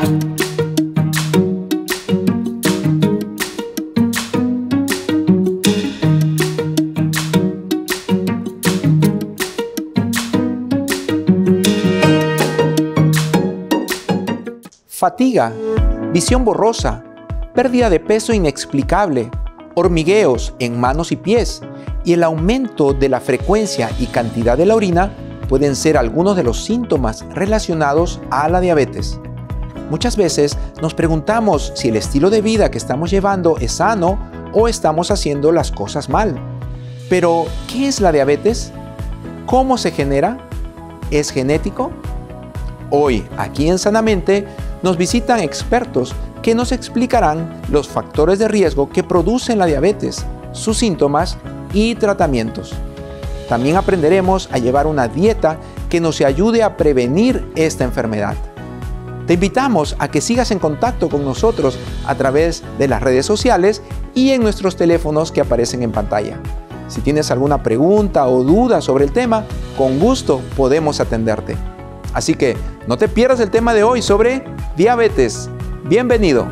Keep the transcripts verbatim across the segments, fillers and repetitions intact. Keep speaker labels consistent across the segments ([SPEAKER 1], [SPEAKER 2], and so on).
[SPEAKER 1] Fatiga, visión borrosa, pérdida de peso inexplicable, hormigueos en manos y pies y el aumento de la frecuencia y cantidad de la orina pueden ser algunos de los síntomas relacionados a la diabetes. Muchas veces nos preguntamos si el estilo de vida que estamos llevando es sano o estamos haciendo las cosas mal. Pero, ¿qué es la diabetes? ¿Cómo se genera? ¿Es genético? Hoy, aquí en Sanamente, nos visitan expertos que nos explicarán los factores de riesgo que producen la diabetes, sus síntomas y tratamientos. También aprenderemos a llevar una dieta que nos ayude a prevenir esta enfermedad. Te invitamos a que sigas en contacto con nosotros a través de las redes sociales y en nuestros teléfonos que aparecen en pantalla. Si tienes alguna pregunta o duda sobre el tema, con gusto podemos atenderte. Así que no te pierdas el tema de hoy sobre diabetes. Bienvenido.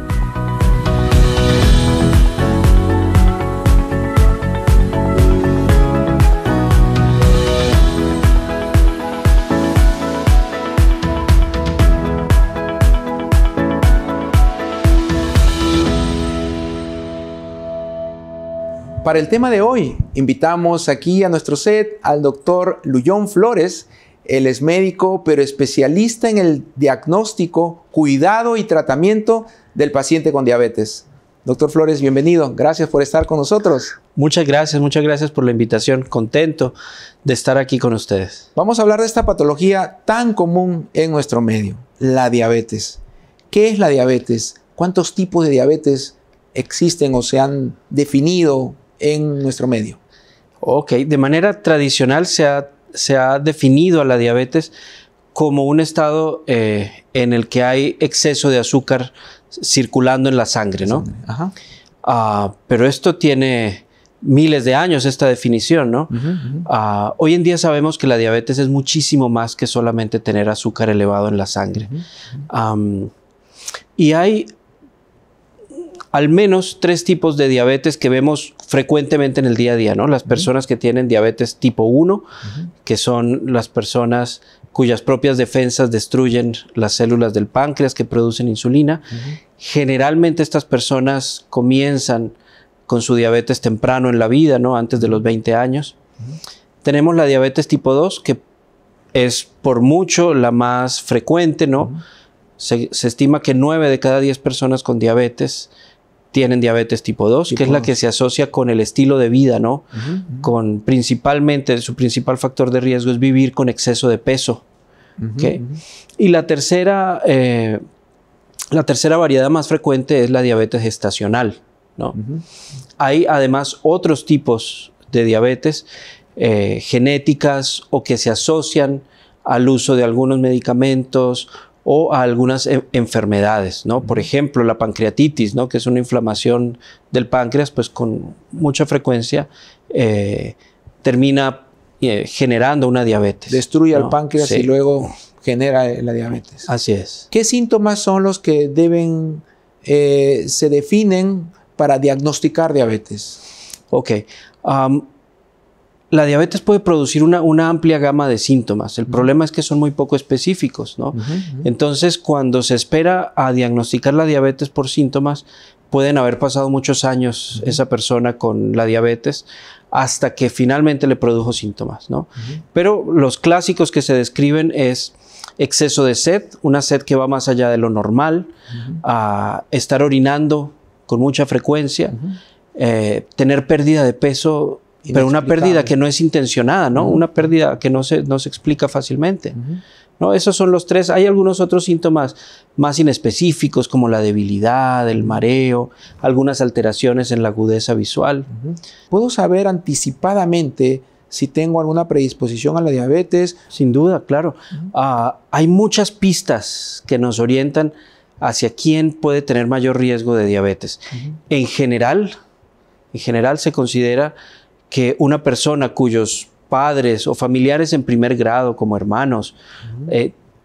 [SPEAKER 1] Para el tema de hoy, invitamos aquí a nuestro set al doctor Luyón Flores. Él es médico, pero especialista en el diagnóstico, cuidado y tratamiento del paciente con diabetes. Doctor Flores, bienvenido. Gracias por estar con nosotros.
[SPEAKER 2] Muchas gracias, muchas gracias por la invitación. Contento de estar aquí con ustedes.
[SPEAKER 1] Vamos a hablar de esta patología tan común en nuestro medio, la diabetes. ¿Qué es la diabetes? ¿Cuántos tipos de diabetes existen o se han definido en nuestro medio?
[SPEAKER 2] Ok, de manera tradicional se ha se ha definido a la diabetes como un estado eh, en el que hay exceso de azúcar circulando en la sangre, ¿no?
[SPEAKER 1] Ajá.
[SPEAKER 2] Uh, pero esto tiene miles de años, esta definición, ¿no? Uh-huh, uh-huh. Uh, hoy en día sabemos que la diabetes es muchísimo más que solamente tener azúcar elevado en la sangre. Uh-huh, uh-huh. Um, y hay al menos tres tipos de diabetes que vemos frecuentemente en el día a día, ¿no? Las personas que tienen diabetes tipo uno, uh-huh. que son las personas cuyas propias defensas destruyen las células del páncreas que producen insulina. Uh-huh. Generalmente estas personas comienzan con su diabetes temprano en la vida, ¿no? Antes de los veinte años. Uh-huh. Tenemos la diabetes tipo dos, que es por mucho la más frecuente, ¿no? Uh-huh. se, se estima que nueve de cada diez personas con diabetes tienen diabetes tipo dos, tipo que es la que se asocia con el estilo de vida, ¿no? Uh-huh, uh-huh. Con principalmente, su principal factor de riesgo es vivir con exceso de peso. Uh-huh, ¿Okay? Uh-huh. Y la tercera, eh, la tercera variedad más frecuente es la diabetes gestacional, ¿no? Uh-huh. Hay además otros tipos de diabetes eh, genéticas o que se asocian al uso de algunos medicamentos o a algunas e enfermedades, ¿no? Por ejemplo, la pancreatitis, ¿no? Que es una inflamación del páncreas, pues con mucha frecuencia eh, termina eh, generando una diabetes.
[SPEAKER 1] Destruye
[SPEAKER 2] ¿no?
[SPEAKER 1] al páncreas
[SPEAKER 2] sí.
[SPEAKER 1] y luego genera la diabetes.
[SPEAKER 2] Así es.
[SPEAKER 1] ¿Qué síntomas son los que deben, eh, se definen para diagnosticar diabetes?
[SPEAKER 2] Ok. Um, La diabetes puede producir una, una amplia gama de síntomas. El uh-huh. problema es que son muy poco específicos, ¿no? Uh-huh, uh-huh. Entonces, cuando se espera a diagnosticar la diabetes por síntomas, pueden haber pasado muchos años uh-huh. esa persona con la diabetes hasta que finalmente le produjo síntomas, ¿no? Uh-huh. Pero los clásicos que se describen es exceso de sed, una sed que va más allá de lo normal, uh-huh. a estar orinando con mucha frecuencia, uh-huh. eh, tener pérdida de peso, pero una pérdida que no es intencionada, ¿no? Uh-huh. Una pérdida que no se, no se explica fácilmente, uh-huh. ¿no? Esos son los tres. Hay algunos otros síntomas más inespecíficos, como la debilidad, el mareo, algunas alteraciones en la agudeza visual.
[SPEAKER 1] Uh-huh. ¿Puedo saber anticipadamente si tengo alguna predisposición a la diabetes?
[SPEAKER 2] Sin duda, claro. Uh-huh. uh, hay muchas pistas que nos orientan hacia quién puede tener mayor riesgo de diabetes. Uh-huh. En general, en general se considera que una persona cuyos padres o familiares en primer grado, como hermanos, uh-huh. eh,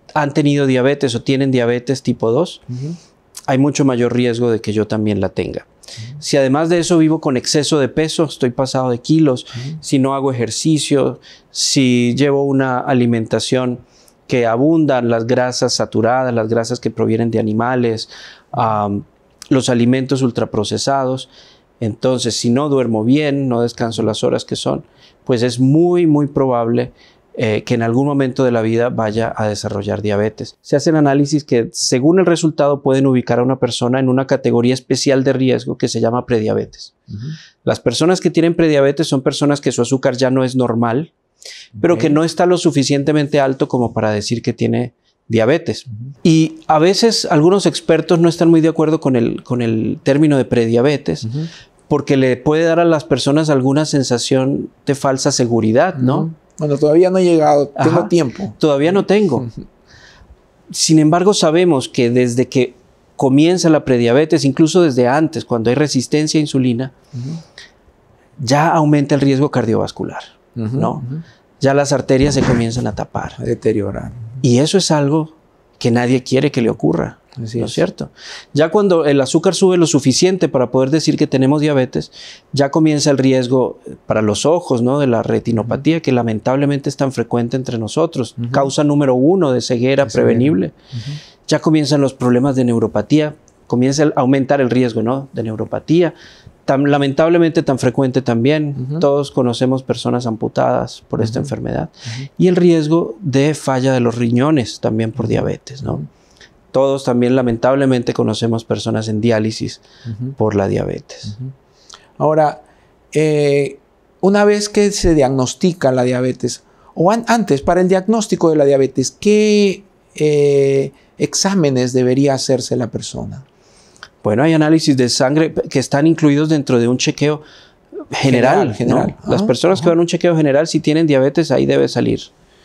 [SPEAKER 2] han tenido diabetes o tienen diabetes tipo dos, uh-huh. hay mucho mayor riesgo de que yo también la tenga. Uh-huh. Si además de eso vivo con exceso de peso, estoy pasado de kilos, uh-huh. si no hago ejercicio, si llevo una alimentación que abundan las grasas saturadas, las grasas que provienen de animales, um, los alimentos ultraprocesados, entonces si no duermo bien, no descanso las horas que son, pues es muy, muy probable eh, que en algún momento de la vida vaya a desarrollar diabetes. Se hacen análisis que según el resultado pueden ubicar a una persona en una categoría especial de riesgo que se llama prediabetes. Uh-huh. Las personas que tienen prediabetes son personas que su azúcar ya no es normal, pero okay. que no está lo suficientemente alto como para decir que tiene diabetes. Uh-huh. Y a veces algunos expertos no están muy de acuerdo con el, con el término de prediabetes, uh-huh. porque le puede dar a las personas alguna sensación de falsa seguridad, ¿no? Uh-huh.
[SPEAKER 1] Bueno, todavía no he llegado, tengo Ajá, tiempo.
[SPEAKER 2] Todavía no tengo. Uh-huh. Sin embargo, sabemos que desde que comienza la prediabetes, incluso desde antes, cuando hay resistencia a insulina, uh-huh. ya aumenta el riesgo cardiovascular, uh-huh, ¿no? Uh-huh. Ya las arterias se comienzan a tapar.
[SPEAKER 1] A deteriorar.
[SPEAKER 2] Y eso es algo que nadie quiere que le ocurra. Así ¿no es cierto? Ya cuando el azúcar sube lo suficiente para poder decir que tenemos diabetes, ya comienza el riesgo para los ojos, ¿no? De la retinopatía, uh-huh. que lamentablemente es tan frecuente entre nosotros. Uh-huh. Causa número uno de ceguera de prevenible. Uh-huh. Ya comienzan los problemas de neuropatía, comienza a aumentar el riesgo, ¿no? De neuropatía. Tan, lamentablemente tan frecuente también. Uh-huh. Todos conocemos personas amputadas por uh-huh. esta enfermedad. Uh-huh. Y el riesgo de falla de los riñones también por diabetes, ¿no? Uh-huh. Todos también lamentablemente conocemos personas en diálisis uh-huh. por la diabetes.
[SPEAKER 1] Uh-huh. Ahora, eh, una vez que se diagnostica la diabetes, o an antes, para el diagnóstico de la diabetes, ¿qué eh, exámenes debería hacerse la persona?
[SPEAKER 2] Bueno, hay análisis de sangre que están incluidos dentro de un chequeo general. general, general. ¿no? Las personas uh-huh. que van a un chequeo general, si tienen diabetes, ahí debe salir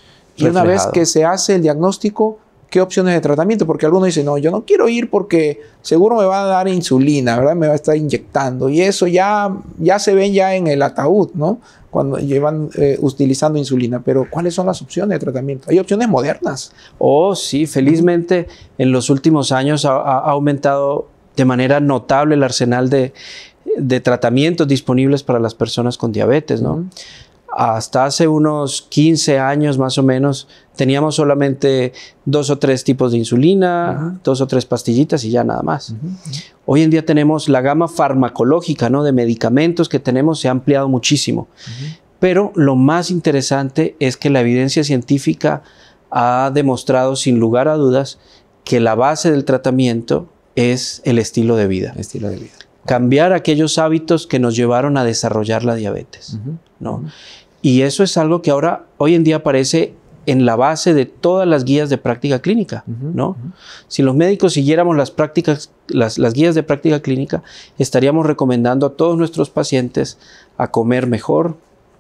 [SPEAKER 1] Y reflejado. Una vez que se hace el diagnóstico, ¿qué opciones de tratamiento? Porque algunos dicen, no, yo no quiero ir porque seguro me va a dar insulina, ¿verdad? Me va a estar inyectando. Y eso ya, ya se ven ya en el ataúd, ¿no? Cuando llevan eh, utilizando insulina. Pero, ¿cuáles son las opciones de tratamiento? ¿Hay opciones modernas?
[SPEAKER 2] Oh, sí. Felizmente, en los últimos años ha, ha aumentado de manera notable el arsenal de, de tratamientos disponibles para las personas con diabetes, ¿no? Uh-huh. Hasta hace unos quince años más o menos teníamos solamente dos o tres tipos de insulina, uh-huh. dos o tres pastillitas y ya nada más. Uh-huh. Hoy en día tenemos la gama farmacológica, ¿no? de medicamentos que tenemos se ha ampliado muchísimo. Uh-huh. Pero lo más interesante es que la evidencia científica ha demostrado sin lugar a dudas que la base del tratamiento es el estilo de vida.
[SPEAKER 1] El estilo de vida.
[SPEAKER 2] Cambiar aquellos hábitos que nos llevaron a desarrollar la diabetes, uh-huh. ¿no? Uh-huh. Y eso es algo que ahora, hoy en día aparece en la base de todas las guías de práctica clínica, uh-huh. ¿no? Uh-huh. Si los médicos siguiéramos las prácticas, las, las guías de práctica clínica, estaríamos recomendando a todos nuestros pacientes a comer mejor,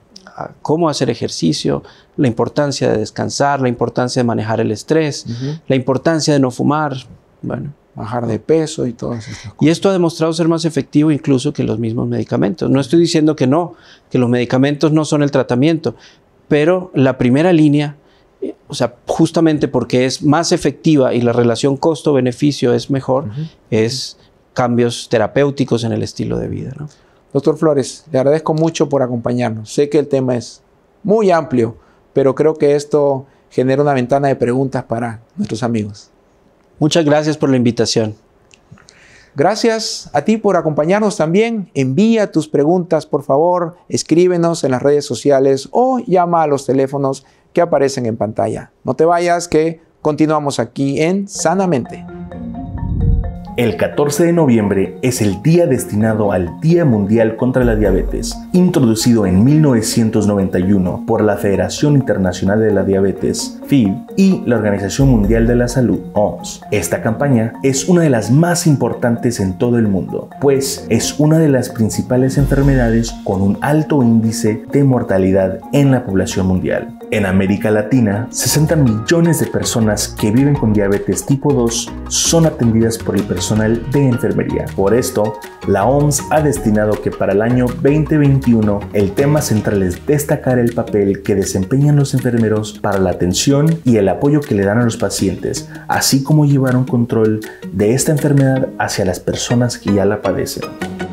[SPEAKER 2] a cómo hacer ejercicio, la importancia de descansar, la importancia de manejar el estrés, uh-huh. la importancia de no fumar, bueno.
[SPEAKER 1] Bajar de peso y todas estas cosas.
[SPEAKER 2] Y esto ha demostrado ser más efectivo incluso que los mismos medicamentos. No estoy diciendo que no, que los medicamentos no son el tratamiento, pero la primera línea, eh, o sea, justamente porque es más efectiva y la relación costo-beneficio es mejor, uh-huh. es cambios terapéuticos en el estilo de vida, ¿no?
[SPEAKER 1] Doctor Flores, le agradezco mucho por acompañarnos. Sé que el tema es muy amplio, pero creo que esto genera una ventana de preguntas para nuestros amigos.
[SPEAKER 2] Muchas gracias por la invitación.
[SPEAKER 1] Gracias a ti por acompañarnos también. Envía tus preguntas, por favor. Escríbenos en las redes sociales o llama a los teléfonos que aparecen en pantalla. No te vayas, que continuamos aquí en Sanamente.
[SPEAKER 3] El catorce de noviembre es el día destinado al Día Mundial contra la Diabetes, introducido en mil novecientos noventa y uno por la Federación Internacional de la Diabetes, F I B, y la Organización Mundial de la Salud, O M S. Esta campaña es una de las más importantes en todo el mundo, pues es una de las principales enfermedades con un alto índice de mortalidad en la población mundial. En América Latina, sesenta millones de personas que viven con diabetes tipo dos son atendidas por el personal de enfermería. Por esto, la O M S ha destinado que para el año veinte veintiuno el tema central es destacar el papel que desempeñan los enfermeros para la atención y el apoyo que le dan a los pacientes, así como llevar un control de esta enfermedad hacia las personas que ya la padecen.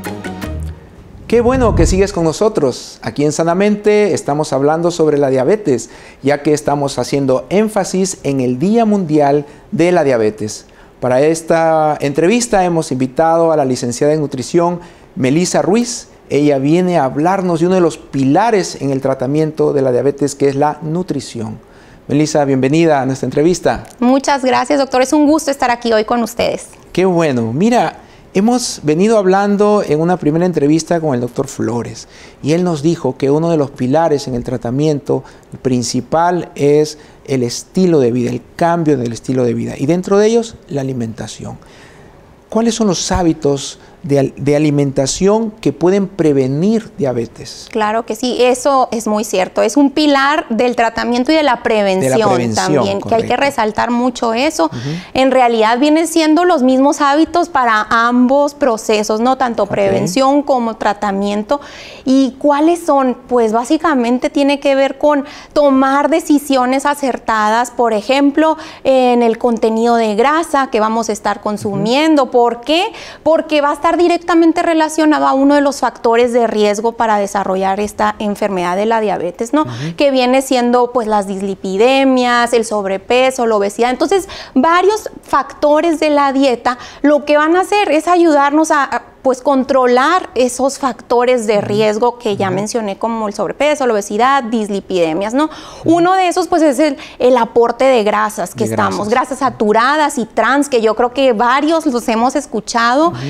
[SPEAKER 1] Qué bueno que sigues con nosotros. Aquí en Sanamente estamos hablando sobre la diabetes, ya que estamos haciendo énfasis en el Día Mundial de la Diabetes. Para esta entrevista hemos invitado a la licenciada en nutrición Melissa Ruiz. Ella viene a hablarnos de uno de los pilares en el tratamiento de la diabetes, que es la nutrición. Melissa, bienvenida a nuestra entrevista.
[SPEAKER 4] Muchas gracias, doctor. Es un gusto estar aquí hoy con ustedes.
[SPEAKER 1] Qué bueno. Mira, hemos venido hablando en una primera entrevista con el doctor Flores y él nos dijo que uno de los pilares en el tratamiento principal es el estilo de vida, el cambio del estilo de vida y dentro de ellos la alimentación. ¿Cuáles son los hábitos de, de alimentación que pueden prevenir diabetes?
[SPEAKER 4] Claro que sí, eso es muy cierto. Es un pilar del tratamiento y de la prevención, de la prevención también, correcto. Que hay que resaltar mucho eso. Uh-huh. En realidad vienen siendo los mismos hábitos para ambos procesos, ¿no? Tanto okay. prevención como tratamiento. ¿Y cuáles son? Pues básicamente tiene que ver con tomar decisiones acertadas, por ejemplo, en el contenido de grasa que vamos a estar consumiendo. Uh-huh. ¿Por qué? Porque va a estar directamente relacionado a uno de los factores de riesgo para desarrollar esta enfermedad de la diabetes, ¿no? Uh-huh. Que viene siendo pues las dislipidemias, el sobrepeso, la obesidad. Entonces, varios factores de la dieta lo que van a hacer es ayudarnos a, a pues controlar esos factores de riesgo que ya uh-huh. mencioné, como el sobrepeso, la obesidad, dislipidemias, ¿no? Uh-huh. Uno de esos pues es el, el aporte de grasas que de estamos, grasas. grasas saturadas y trans, que yo creo que varios los hemos escuchado, uh-huh.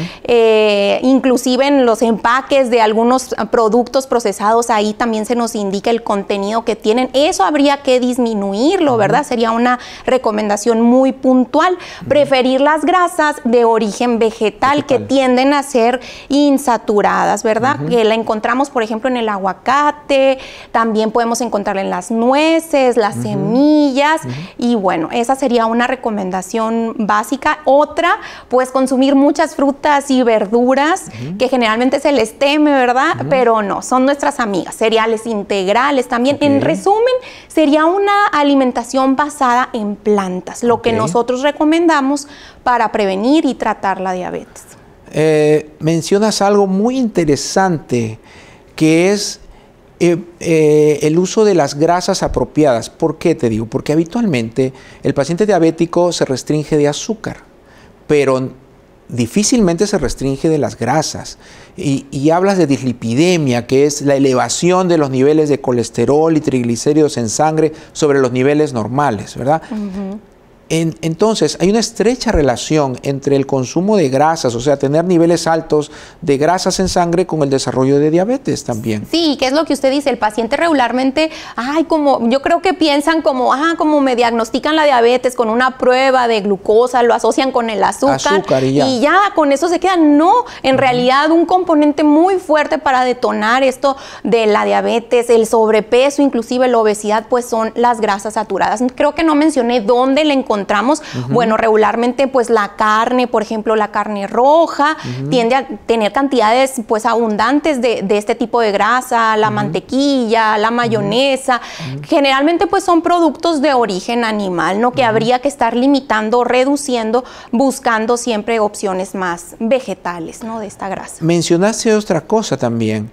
[SPEAKER 4] eh, inclusive en los empaques de algunos productos procesados, ahí también se nos indica el contenido que tienen. Eso habría que disminuirlo, uh-huh. ¿verdad? Sería una recomendación muy puntual. Uh-huh. Preferir las grasas de origen vegetal, vegetal. que tienden a ser insaturadas, ¿verdad? Uh-huh. Que la encontramos, por ejemplo, en el aguacate, también podemos encontrarla en las nueces, las uh-huh. semillas, uh-huh. y bueno, esa sería una recomendación básica. Otra, pues consumir muchas frutas y verduras, uh-huh. que generalmente se les teme, ¿verdad? Uh-huh. Pero no, son nuestras amigas. Cereales integrales también. Okay. En resumen, sería una alimentación basada en plantas, lo okay. que nosotros recomendamos para prevenir y tratar la diabetes.
[SPEAKER 1] Eh, mencionas algo muy interesante que es eh, eh, el uso de las grasas apropiadas. ¿Por qué te digo? Porque habitualmente el paciente diabético se restringe de azúcar, pero difícilmente se restringe de las grasas. Y, y hablas de dislipidemia, que es la elevación de los niveles de colesterol y triglicéridos en sangre sobre los niveles normales, ¿verdad? Uh-huh. En, entonces, hay una estrecha relación entre el consumo de grasas, o sea, tener niveles altos de grasas en sangre con el desarrollo de diabetes también.
[SPEAKER 4] Sí, ¿qué es lo que usted dice? El paciente regularmente, ay, como, yo creo que piensan como, ah, como me diagnostican la diabetes con una prueba de glucosa, lo asocian con el azúcar,
[SPEAKER 1] azúcar y, ya.
[SPEAKER 4] y ya con eso se quedan. No, en uh-huh. realidad un componente muy fuerte para detonar esto de la diabetes, el sobrepeso, inclusive la obesidad, pues son las grasas saturadas. Creo que no mencioné dónde le encontramos. Encontramos, uh-huh. bueno, regularmente pues la carne, por ejemplo, la carne roja, uh-huh. tiende a tener cantidades pues abundantes de, de este tipo de grasa, la uh-huh. mantequilla, la mayonesa, uh-huh. generalmente pues son productos de origen animal, ¿no? Que uh-huh. habría que estar limitando, reduciendo, buscando siempre opciones más vegetales, ¿no? De esta grasa.
[SPEAKER 1] Mencionaste otra cosa también,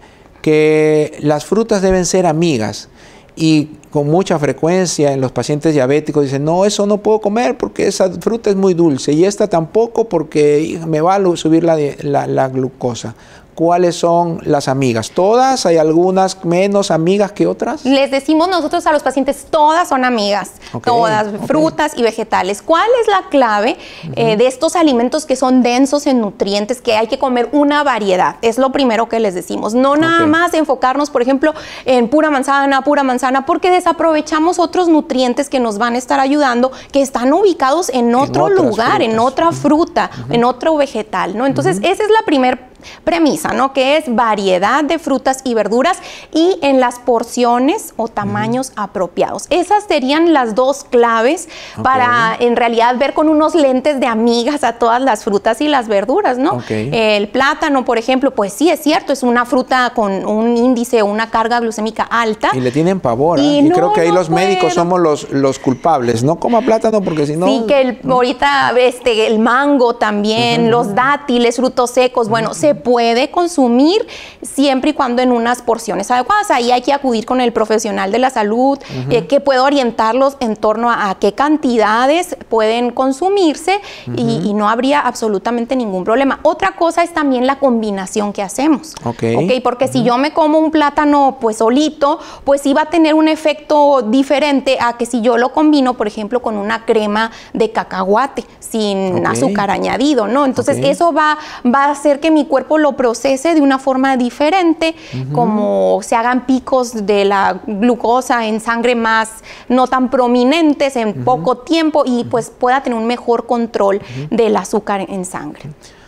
[SPEAKER 1] que las frutas deben ser amigas. Y con mucha frecuencia en los pacientes diabéticos dicen, no, eso no puedo comer porque esa fruta es muy dulce y esta tampoco porque me va a subir la, la, la glucosa. ¿Cuáles son las amigas? ¿Todas? ¿Hay algunas menos amigas que otras?
[SPEAKER 4] Les decimos nosotros a los pacientes, todas son amigas, okay, todas, okay. frutas y vegetales. ¿Cuál es la clave uh-huh. eh, de estos alimentos que son densos en nutrientes, que hay que comer una variedad? Es lo primero que les decimos. No nada okay. más enfocarnos, por ejemplo, en pura manzana, pura manzana, porque desaprovechamos otros nutrientes que nos van a estar ayudando, que están ubicados en otro en lugar, frutas. en otra fruta, uh-huh. en otro vegetal, ¿no? Entonces, uh-huh. esa es la primera premisa, ¿no? Que es variedad de frutas y verduras y en las porciones o tamaños uh-huh. apropiados. Esas serían las dos claves okay. para en realidad ver con unos lentes de amigas a todas las frutas y las verduras, ¿no? Okay. El plátano, por ejemplo, pues sí es cierto, es una fruta con un índice o una carga glucémica alta.
[SPEAKER 1] Y le tienen pavor, ¿eh? Y, y no, creo que ahí no los puedo. médicos somos los, los culpables. No coma plátano porque si no...
[SPEAKER 4] Sí, que el, ahorita este, el mango también, uh-huh. los dátiles, frutos secos, bueno, uh-huh. se puede consumir siempre y cuando en unas porciones adecuadas. Ahí hay que acudir con el profesional de la salud, uh-huh. eh, que puede orientarlos en torno a, a qué cantidades pueden consumirse uh-huh. y, y no habría absolutamente ningún problema. Otra cosa es también la combinación que hacemos.
[SPEAKER 1] Okay.
[SPEAKER 4] Okay, porque uh-huh. si yo me como un plátano pues solito, pues sí va a tener un efecto diferente a que si yo lo combino, por ejemplo, con una crema de cacahuate sin okay. azúcar añadido, ¿no? Entonces okay. eso va, va a hacer que mi cuerpo lo procese de una forma diferente, uh-huh. como se hagan picos de la glucosa en sangre más no tan prominentes en uh-huh. poco tiempo y uh-huh. pues pueda tener un mejor control uh-huh. del azúcar en sangre.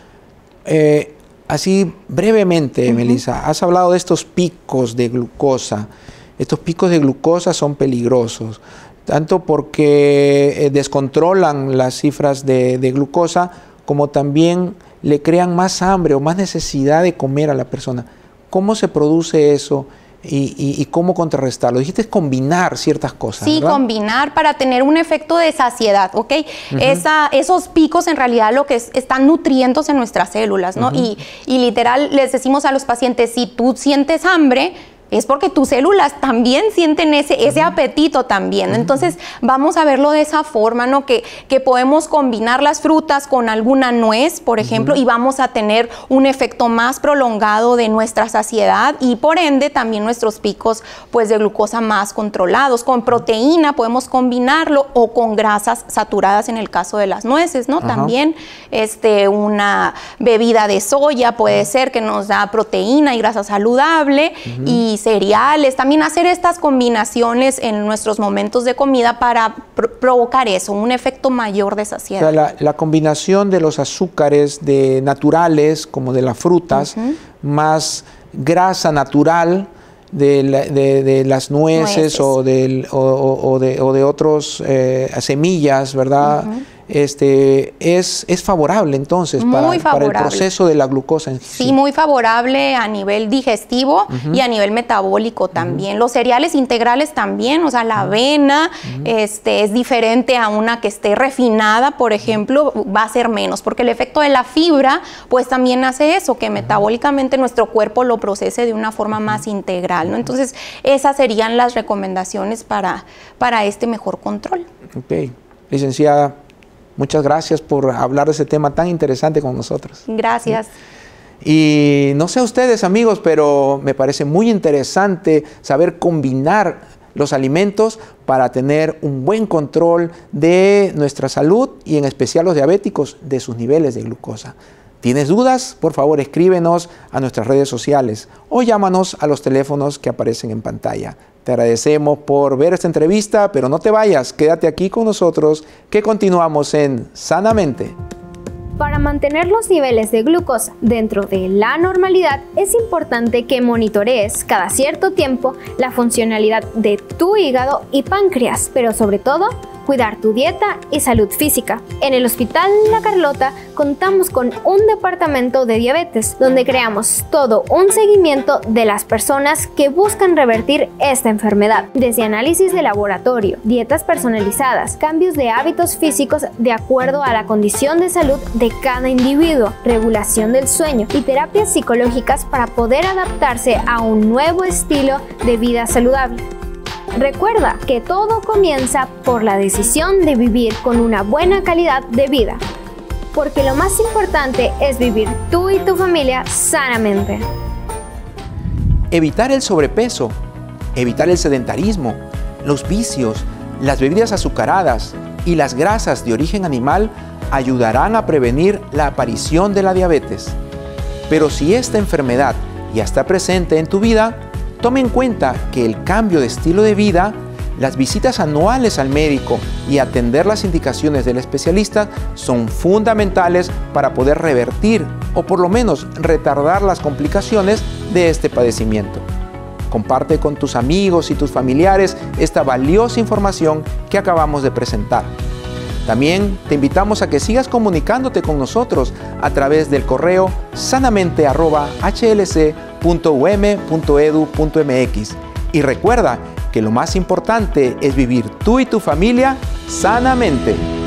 [SPEAKER 1] Eh, así brevemente, uh-huh. Melissa, has hablado de estos picos de glucosa. Estos picos de glucosa son peligrosos, tanto porque eh, descontrolan las cifras de, de glucosa, como también le crean más hambre o más necesidad de comer a la persona. ¿Cómo se produce eso y, y, y cómo contrarrestarlo? Dijiste combinar ciertas cosas,
[SPEAKER 4] Sí,
[SPEAKER 1] ¿verdad?
[SPEAKER 4] combinar para tener un efecto de saciedad, ¿ok? Uh-huh. Esa, esos picos en realidad lo que es, están nutriéndose en nuestras células, ¿no? Uh-huh. y, y literal les decimos a los pacientes, si tú sientes hambre, es porque tus células también sienten ese, ese apetito también. Entonces, vamos a verlo de esa forma, ¿no? Que, que podemos combinar las frutas con alguna nuez, por ejemplo, uh-huh. y vamos a tener un efecto más prolongado de nuestra saciedad y, por ende, también nuestros picos, pues, de glucosa más controlados. Con proteína podemos combinarlo o con grasas saturadas en el caso de las nueces, ¿no? Uh-huh. También este, una bebida de soya puede uh-huh. ser que nos da proteína y grasa saludable uh-huh. y cereales, también hacer estas combinaciones en nuestros momentos de comida para pr provocar eso, un efecto mayor de saciedad.
[SPEAKER 1] O sea, la, la combinación de los azúcares de naturales, como de las frutas, uh-huh. más grasa natural de, la, de, de las nueces, nueces. O, del, o, o, o, de, o de otros eh, semillas, ¿verdad? Uh-huh. Este, es, es favorable entonces para, favorable. para el proceso de la glucosa en sí.
[SPEAKER 4] Sí, muy favorable a nivel digestivo uh-huh. y a nivel metabólico también. Uh-huh. Los cereales integrales también, o sea, la avena uh-huh. este, es diferente a una que esté refinada, por ejemplo, va a ser menos, porque el efecto de la fibra pues también hace eso, que uh-huh. metabólicamente nuestro cuerpo lo procese de una forma uh-huh. más integral, ¿no? Entonces, esas serían las recomendaciones para, para este mejor control.
[SPEAKER 1] Ok, licenciada, muchas gracias por hablar de ese tema tan interesante con nosotros.
[SPEAKER 4] Gracias.
[SPEAKER 1] Y no sé ustedes, amigos, pero me parece muy interesante saber combinar los alimentos para tener un buen control de nuestra salud y en especial los diabéticos de sus niveles de glucosa. ¿Tienes dudas? Por favor, escríbenos a nuestras redes sociales o llámanos a los teléfonos que aparecen en pantalla. Te agradecemos por ver esta entrevista, pero no te vayas, quédate aquí con nosotros, que continuamos en Sanamente.
[SPEAKER 5] Para mantener los niveles de glucosa dentro de la normalidad, es importante que monitorees cada cierto tiempo la funcionalidad de tu hígado y páncreas, pero sobre todo, cuidar tu dieta y salud física. En el Hospital La Carlota contamos con un departamento de diabetes donde creamos todo un seguimiento de las personas que buscan revertir esta enfermedad, desde análisis de laboratorio, dietas personalizadas, cambios de hábitos físicos de acuerdo a la condición de salud de cada individuo, regulación del sueño y terapias psicológicas para poder adaptarse a un nuevo estilo de vida saludable. Recuerda que todo comienza por la decisión de vivir con una buena calidad de vida, porque lo más importante es vivir tú y tu familia sanamente.
[SPEAKER 1] Evitar el sobrepeso, evitar el sedentarismo, los vicios, las bebidas azucaradas y las grasas de origen animal ayudarán a prevenir la aparición de la diabetes. Pero si esta enfermedad ya está presente en tu vida, toma en cuenta que el cambio de estilo de vida Las visitas anuales al médico y atender las indicaciones del especialista son fundamentales para poder revertir o por lo menos retardar las complicaciones de este padecimiento. Comparte con tus amigos y tus familiares esta valiosa información que acabamos de presentar. También te invitamos a que sigas comunicándote con nosotros a través del correo sanamente arroba h l c punto u m punto e d u punto m x. Y recuerda que lo más importante es vivir tú y tu familia sanamente.